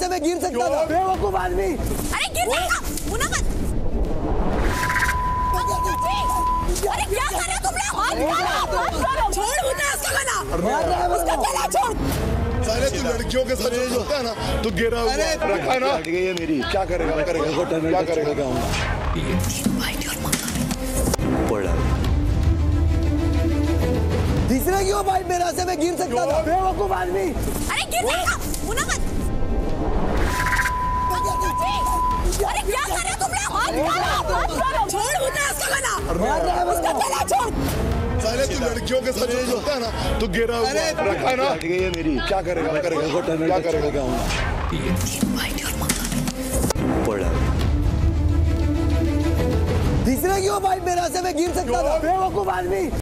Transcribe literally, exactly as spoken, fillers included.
से मैं गिर सकता था। बेवकूफ आदमी। अरे गिर जाएगा, मुन्ना मत। अरे क्या कर रहे हो तुम लोग? हाथ छोड़ो, हाथ छोड़ो। छोड़ मुन्ना उसका गला। उसका गला छोड़। साले तू लड़कियों के साथ जो होता है ना, तू गिरा हुआ रखा ना। ये मेरी क्या करेगा? करेगा क्या करेगा? तीसरे क्यों भाई मेरा से मैं गिर सकता था। बेवकूफ आदमी। अरे गिर जाएगा, मुन्ना मत। अरे क्या कर रहे हो तुम लोग? हाथ छोड़ो, हाथ छोड़ो। छोड़ मुन्ना उसका गला। उसका गला छोड़। साले तू लड़कियों के साथ जो होता है ना, तू गिरा हुआ रखा ना। ये मेरी क्या करेगा? करेगा क्या करेगा? तीसरे क्यों भाई मेरा से मैं गिर सकता था। बेवकूफ आदमी।